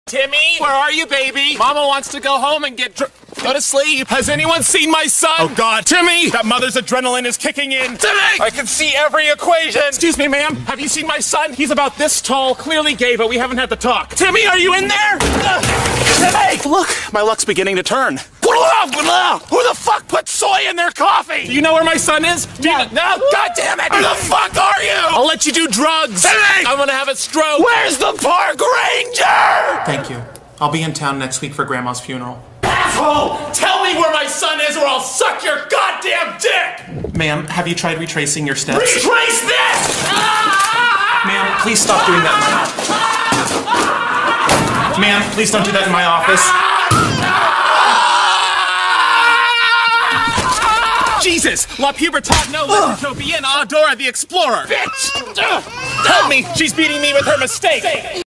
Timmy, where are you, baby? Mama wants to go home and go to sleep. Has anyone seen my son? Oh, God. Timmy! That mother's adrenaline is kicking in. Timmy! I can see every equation. Excuse me, ma'am. Have you seen my son? He's about this tall, clearly gay, but we haven't had the talk. Timmy, are you in there? Timmy! Look, my luck's beginning to turn. Who the fuck put soy in their coffee? Do you know where my son is? No, God damn it! Who the fuck are you? I'll let you do drugs. Timmy! I'm gonna have a stroke. Where's the park ranger? Thank you. I'll be in town next week for Grandma's funeral. Asshole! Tell me where my son is or I'll suck your goddamn dick! Ma'am, have you tried retracing your steps? Retrace this! Ma'am, please stop doing that. Ma'am, please don't do that in my office. Jesus! La pubertad no letter bien Dora the Explorer! Bitch! Help me! She's beating me with her mistake!